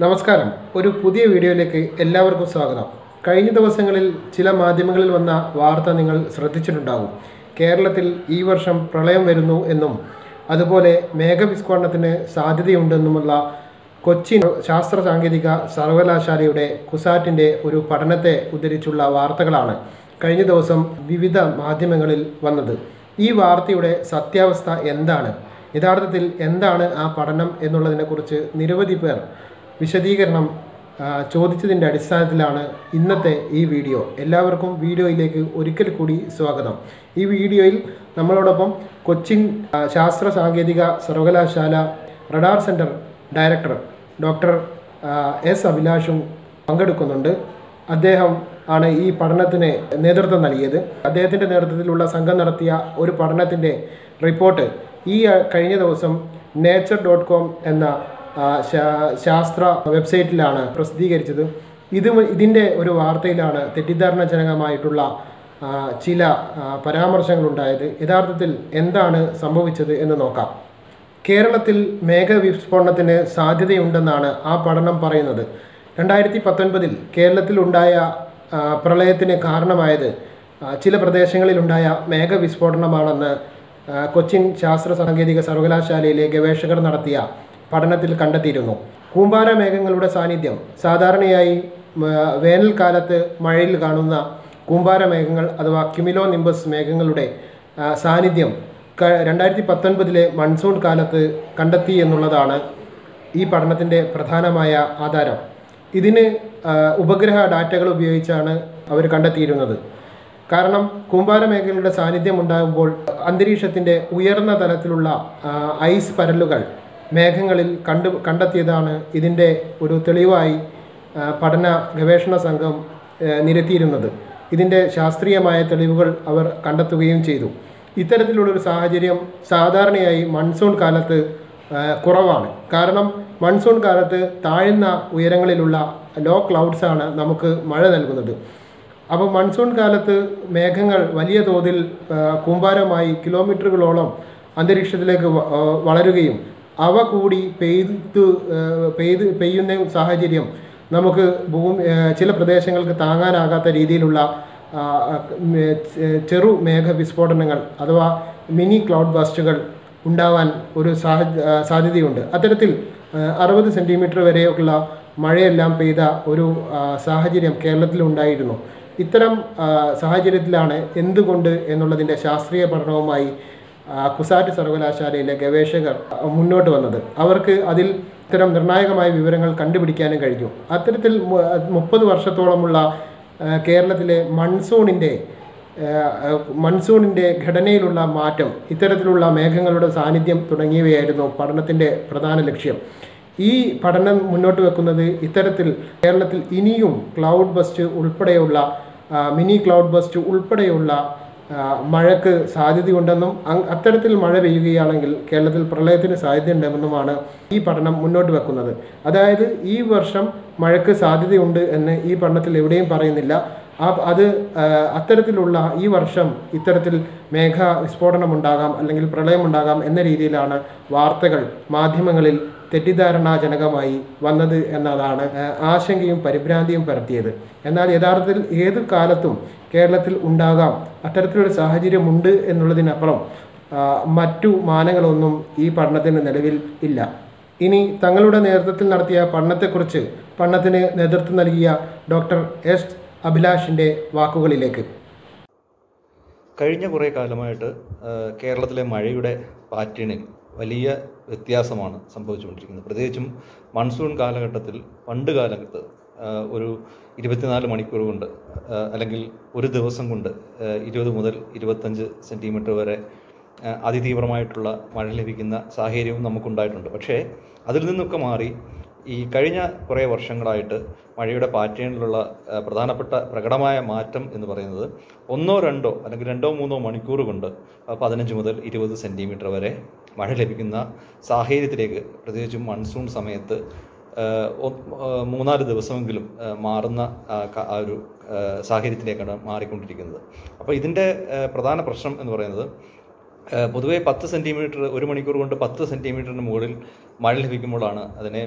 നമസ്കാരം. ഒരു പുതിയ വീഡിയോയിലേക്ക് എല്ലാവർക്കും സ്വാഗതം. കഴിഞ്ഞ ദിവസങ്ങളിൽ ചില മാധ്യമങ്ങളിൽ വന്ന വാർത്ത നിങ്ങൾ ശ്രദ്ധിച്ചിട്ടുണ്ടാകും. കേരളത്തിൽ ഈ വർഷം പ്രളയം വരുന്നു എന്നും അതുപോലെ മേഘവിസ്ഫോടനത്തിന് സാധ്യതയുണ്ടെന്നുമുള്ള കൊച്ചിൻ ശാസ്ത്ര സാങ്കേതിക സർവകലാശാലയുടെ കുസാറ്റിൻ്റെ ഒരു പഠനത്തെ ഉദ്ധരിച്ചുള്ള വാർത്തകളാണ് കഴിഞ്ഞ ദിവസം വിവിധ മാധ്യമങ്ങളിൽ വന്നത്. ഈ വാർത്തയുടെ സത്യാവസ്ഥ എന്താണ്, യഥാർത്ഥത്തിൽ എന്താണ് ആ പഠനം എന്നുള്ളതിനെക്കുറിച്ച് നിരവധി പേർ വിശദീകരണം ചോദിച്ചതിൻ്റെ അടിസ്ഥാനത്തിലാണ് ഇന്നത്തെ ഈ വീഡിയോ. എല്ലാവർക്കും വീഡിയോയിലേക്ക് ഒരിക്കൽ കൂടി സ്വാഗതം. ഈ വീഡിയോയിൽ നമ്മളോടൊപ്പം കൊച്ചിൻ ശാസ്ത്ര സാങ്കേതിക സർവകലാശാല radar centre director doctor S അഭിലാഷും പങ്കെടുക്കുന്നുണ്ട്. അദ്ദേഹം ആണ് ഈ പഠനത്തിന് നേതൃത്വം നൽകിയത്. അദ്ദേഹത്തിൻ്റെ നേതൃത്വത്തിലുള്ള സംഘം നടത്തിയ ഒരു പഠനത്തിൻ്റെ റിപ്പോർട്ട് കഴിഞ്ഞ ദിവസം nature.com എന്ന ശാസ്ത്ര വെബ്സൈറ്റിലാണ് പ്രസിദ്ധീകരിച്ചത്. ഇതിൻ്റെ ഒരു വാർത്തയിലാണ് തെറ്റിദ്ധാരണജനകമായിട്ടുള്ള ചില പരാമർശങ്ങളുണ്ടായത്. യഥാർത്ഥത്തിൽ എന്താണ് സംഭവിച്ചത് എന്ന് നോക്കാം. കേരളത്തിൽ മേഘവിസ്ഫോടനത്തിന് സാധ്യതയുണ്ടെന്നാണ് ആ പഠനം പറയുന്നത്. 2019 കേരളത്തിലുണ്ടായ പ്രളയത്തിന് കാരണമായത് ചില പ്രദേശങ്ങളിലുണ്ടായ മേഘവിസ്ഫോടനമാണെന്ന് കൊച്ചിൻ ശാസ്ത്ര സാങ്കേതിക സർവകലാശാലയിലെ ഗവേഷകർ നടത്തിയ പഠനത്തിൽ കണ്ടെത്തിയിരുന്നു. കൂമ്പാര മേഘങ്ങളുടെ സാന്നിധ്യം, സാധാരണയായി വേനൽക്കാലത്ത് മഴയിൽ കാണുന്ന കൂമ്പാര മേഘങ്ങൾ അഥവാ ക്യുമിലോ നിംബസ് മേഘങ്ങളുടെ സാന്നിധ്യം 2019 മൺസൂൺ കാലത്ത് കണ്ടെത്തി എന്നുള്ളതാണ് ഈ പഠനത്തിൻ്റെ പ്രധാനമായ ആധാരം. ഇതിന് ഉപഗ്രഹ ഡാറ്റകൾ ഉപയോഗിച്ചാണ് അവർ കണ്ടെത്തിയിരുന്നത്. കാരണം കൂമ്പാര മേഘങ്ങളുടെ സാന്നിധ്യം ഉണ്ടാകുമ്പോൾ അന്തരീക്ഷത്തിൻ്റെ ഉയർന്ന തലത്തിലുള്ള ഐസ് പരലുകൾ മേഘങ്ങളിൽ കണ്ടെത്തിയതാണ് ഇതിൻ്റെ ഒരു തെളിവായി പഠന ഗവേഷണ സംഘം നിരത്തിയിരുന്നത്. ഇതിൻ്റെ ശാസ്ത്രീയമായ തെളിവുകൾ അവർ കണ്ടെത്തുകയും ചെയ്തു. ഇത്തരത്തിലുള്ളൊരു സാഹചര്യം സാധാരണയായി മൺസൂൺ കാലത്ത് കുറവാണ്. കാരണം മൺസൂൺ കാലത്ത് താഴ്ന്ന ഉയരങ്ങളിലുള്ള ലോ ക്ലൗഡ്സാണ് നമുക്ക് മഴ നൽകുന്നത്. അപ്പോൾ മൺസൂൺ കാലത്ത് മേഘങ്ങൾ വലിയ തോതിൽ കൂമ്പാരമായി കിലോമീറ്ററുകളോളം അന്തരീക്ഷത്തിലേക്ക് വളരുകയും അവ കൂടി പെയ്യുന്ന സാഹചര്യം നമുക്ക് ചില പ്രദേശങ്ങൾക്ക് താങ്ങാനാകാത്ത രീതിയിലുള്ള ചെറു മേഘവിസ്ഫോടനങ്ങൾ അഥവാ മിനി ക്ലൗഡ് ബസ്റ്റുകൾ ഉണ്ടാവാൻ ഒരു സാധ്യതയുണ്ട്. അത്തരത്തിൽ 60 സെൻറ്റിമീറ്റർ വരെയുള്ള മഴയെല്ലാം പെയ്ത ഒരു സാഹചര്യം കേരളത്തിലുണ്ടായിരുന്നു. ഇത്തരം സാഹചര്യത്തിലാണ് എന്തുകൊണ്ട് എന്നുള്ളതിൻ്റെ ശാസ്ത്രീയ പഠനവുമായി കുസാറ്റ് സർവകലാശാലയിലെ ഗവേഷകർ മുന്നോട്ട് വന്നത്. അവർക്ക് അതിൽ ഇത്തരം നിർണായകമായ വിവരങ്ങൾ കണ്ടുപിടിക്കാനും കഴിഞ്ഞു. അത്തരത്തിൽ 30 വർഷത്തോളമുള്ള കേരളത്തിലെ മൺസൂണിൻ്റെ ഘടനയിലുള്ള മാറ്റം, ഇത്തരത്തിലുള്ള മേഘങ്ങളുടെ സാന്നിധ്യം തുടങ്ങിയവയായിരുന്നു പഠനത്തിൻ്റെ പ്രധാന ലക്ഷ്യം. ഈ പഠനം മുന്നോട്ട് വെക്കുന്നത് ഇത്തരത്തിൽ കേരളത്തിൽ ഇനിയും ക്ലൗഡ് ബസ്റ്റ് ഉൾപ്പെടെയുള്ള മിനി ക്ലൗഡ് ബസ്റ്റ് ഉൾപ്പെടെയുള്ള മഴയ്ക്ക് സാധ്യതയുണ്ടെന്നും അത്തരത്തിൽ മഴ പെയ്യുകയാണെങ്കിൽ കേരളത്തിൽ പ്രളയത്തിന് സാധ്യതയുണ്ടെന്നുമാണ് ഈ പഠനം മുന്നോട്ട് വെക്കുന്നത്. അതായത് ഈ വർഷം മഴയ്ക്ക് സാധ്യതയുണ്ട് എന്ന് ഈ പഠനത്തിൽ എവിടെയും പറയുന്നില്ല. അത് അത്തരത്തിലുള്ള ഈ വർഷം ഇത്തരത്തിൽ വിസ്ഫോടനമുണ്ടാകാം അല്ലെങ്കിൽ പ്രളയമുണ്ടാകാം എന്ന രീതിയിലാണ് വാർത്തകൾ മാധ്യമങ്ങളിൽ തെറ്റിദ്ധാരണാജനകമായി വന്നത് എന്നതാണ് ആശങ്കയും പരിഭ്രാന്തിയും പരത്തിയത്. എന്നാൽ യഥാർത്ഥത്തിൽ ഏത് കാലത്തും കേരളത്തിൽ ഉണ്ടാകാം അത്തരത്തിലൊരു സാഹചര്യമുണ്ട് എന്നുള്ളതിനപ്പുറം മറ്റു മാനങ്ങളൊന്നും ഈ പഠനത്തിന് നിലവിൽ ഇല്ല. ഇനി തങ്ങളുടെ നേതൃത്വത്തിൽ നടത്തിയ പഠനത്തിന് നേതൃത്വം നൽകിയ ഡോക്ടർ എസ് അഭിലാഷിൻ്റെ വാക്കുകളിലേക്ക്. കഴിഞ്ഞ കുറേ കാലമായിട്ട് കേരളത്തിലെ മഴയുടെ പാറ്റേണിൽ വലിയ വ്യത്യാസമാണ് സംഭവിച്ചുകൊണ്ടിരിക്കുന്നത്. പ്രത്യേകിച്ചും മൺസൂൺ കാലഘട്ടത്തിൽ പണ്ട് കാലത്ത് ഒരു 24 മണിക്കൂർ കൊണ്ട് അല്ലെങ്കിൽ ഒരു ദിവസം കൊണ്ട് 20 മുതൽ 25 സെൻറ്റിമീറ്റർ വരെ അതിതീവ്രമായിട്ടുള്ള മഴ ലഭിക്കുന്ന സാഹചര്യവും നമുക്കുണ്ടായിട്ടുണ്ട്. പക്ഷേ അതിൽ നിന്നൊക്കെ മാറി ഈ കഴിഞ്ഞ കുറേ വർഷങ്ങളായിട്ട് മഴയുടെ പാറ്റേണിലുള്ള പ്രകടമായ മാറ്റം എന്ന് പറയുന്നത് 1, 2 അല്ലെങ്കിൽ 2, 3 മണിക്കൂർ കൊണ്ട് 15 മുതൽ 20 സെൻറ്റിമീറ്റർ വരെ മഴ ലഭിക്കുന്ന സാഹചര്യത്തിലേക്ക്, പ്രത്യേകിച്ചും മൺസൂൺ സമയത്ത് 3-4 ദിവസമെങ്കിലും മാറുന്ന ആ ഒരു സാഹചര്യത്തിലേക്കാണ് മാറിക്കൊണ്ടിരിക്കുന്നത്. അപ്പോൾ ഇതിൻ്റെ പ്രധാന പ്രശ്നം എന്ന് പറയുന്നത് പൊതുവെ 10 സെൻറ്റിമീറ്റർ, 1 മണിക്കൂർ കൊണ്ട് 10 സെൻറ്റിമീറ്ററിന് മുകളിൽ മഴ ലഭിക്കുമ്പോഴാണ് അതിനെ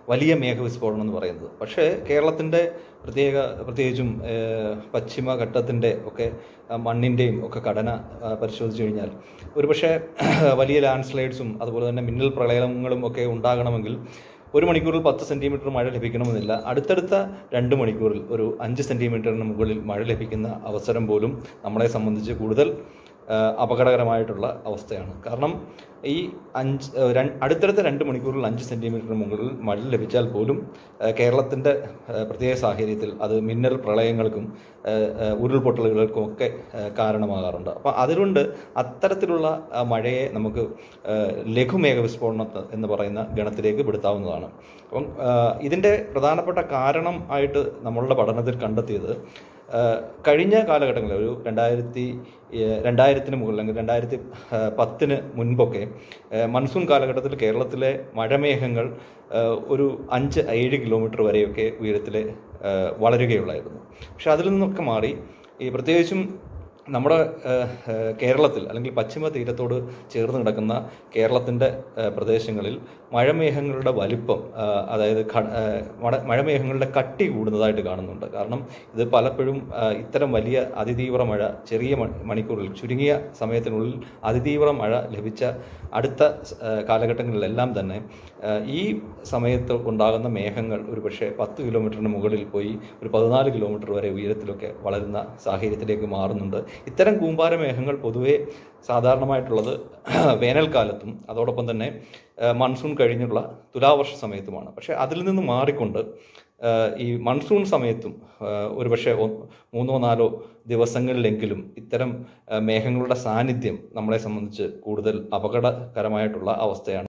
വലിയ മേഘവിസ്ഫോടനം എന്ന് പറയുന്നത്. പക്ഷേ കേരളത്തിൻ്റെ പ്രത്യേകിച്ചും പശ്ചിമഘട്ടത്തിൻ്റെ ഒക്കെ മണ്ണിൻ്റെയും ഒക്കെ ഘടന പരിശോധിച്ച് കഴിഞ്ഞാൽ ഒരുപക്ഷെ വലിയ ലാൻഡ് സ്ലൈഡ്സും അതുപോലെ തന്നെ മിന്നൽ പ്രളയങ്ങളും ഒക്കെ ഉണ്ടാകണമെങ്കിൽ 1 മണിക്കൂറിൽ 10 സെൻറ്റിമീറ്റർ മഴ ലഭിക്കണമെന്നില്ല. അടുത്തടുത്ത 2 മണിക്കൂറിൽ ഒരു 5 സെൻറ്റിമീറ്ററിന് മുകളിൽ മഴ ലഭിക്കുന്ന അവസരം പോലും നമ്മളെ സംബന്ധിച്ച് കൂടുതൽ അപകടകരമായിട്ടുള്ള അവസ്ഥയാണ്. കാരണം ഈ അടുത്തടുത്ത 2 മണിക്കൂറിൽ 5 സെൻറ്റിമീറ്ററിന് മുകളിൽ മഴ ലഭിച്ചാൽ പോലും കേരളത്തിൻ്റെ പ്രത്യേക സാഹചര്യത്തിൽ അത് മിന്നൽ പ്രളയങ്ങൾക്കും ഉരുൾപൊട്ടലുകൾക്കും ഒക്കെ കാരണമാകാറുണ്ട്. അപ്പം അതുകൊണ്ട് അത്തരത്തിലുള്ള മഴയെ നമുക്ക് ലഘുമേഘവിസ്ഫോടനം എന്ന് പറയുന്ന ഗണത്തിലേക്ക് പെടുത്താവുന്നതാണ്. അപ്പം ഇതിൻ്റെ പ്രധാനപ്പെട്ട കാരണം ആയിട്ട് നമ്മളുടെ പഠനത്തിൽ കണ്ടെത്തിയത് കഴിഞ്ഞ കാലഘട്ടങ്ങളിൽ ഒരു 2000-ന് മുകളിൽ അല്ലെങ്കിൽ 2010-ന് മുൻപൊക്കെ മൺസൂൺ കാലഘട്ടത്തിൽ കേരളത്തിലെ മഴമേഘങ്ങൾ ഒരു 5-7 കിലോമീറ്റർ വരെയൊക്കെ ഉയരത്തിൽ വളരുകയുള്ളായിരുന്നു. പക്ഷെ അതിൽ നിന്നൊക്കെ മാറി ഈ പ്രത്യേകിച്ചും നമ്മുടെ കേരളത്തിൽ അല്ലെങ്കിൽ പശ്ചിമ തീരത്തോട് ചേർന്ന് കിടക്കുന്ന കേരളത്തിൻ്റെ പ്രദേശങ്ങളിൽ മഴമേഘങ്ങളുടെ വലിപ്പം, അതായത് മഴമേഘങ്ങളുടെ കട്ടി കൂടുന്നതായിട്ട് കാണുന്നുണ്ട്. കാരണം ഇത് പലപ്പോഴും ഇത്തരം വലിയ അതിതീവ്ര മഴ ചെറിയ മണിക്കൂറിൽ ചുരുങ്ങിയ സമയത്തിനുള്ളിൽ അതിതീവ്ര മഴ ലഭിച്ച അടുത്ത കാലഘട്ടങ്ങളിലെല്ലാം തന്നെ ഈ സമയത്ത് ഉണ്ടാകുന്ന മേഘങ്ങൾ ഒരുപക്ഷെ 10 കിലോമീറ്ററിന് മുകളിൽ പോയി ഒരു 14 കിലോമീറ്റർ വരെ ഉയരത്തിലൊക്കെ വളരുന്ന സാഹചര്യത്തിലേക്ക് മാറുന്നുണ്ട്. ഇത്തരം കൂമ്പാര മേഘങ്ങൾ പൊതുവെ സാധാരണമായിട്ടുള്ളത് വേനൽക്കാലത്തും അതോടൊപ്പം തന്നെ മൺസൂൺ കഴിഞ്ഞുള്ള തുലാവർഷ സമയത്തുമാണ്. പക്ഷേ അതിൽ നിന്ന് മാറിക്കൊണ്ട് ഈ മൺസൂൺ സമയത്തും ഒരുപക്ഷെ 3-4 ദിവസങ്ങളിലെങ്കിലും ഇത്തരം മേഘങ്ങളുടെ സാന്നിധ്യം നമ്മളെ സംബന്ധിച്ച് കൂടുതൽ അപകടകരമായിട്ടുള്ള അവസ്ഥയാണ്.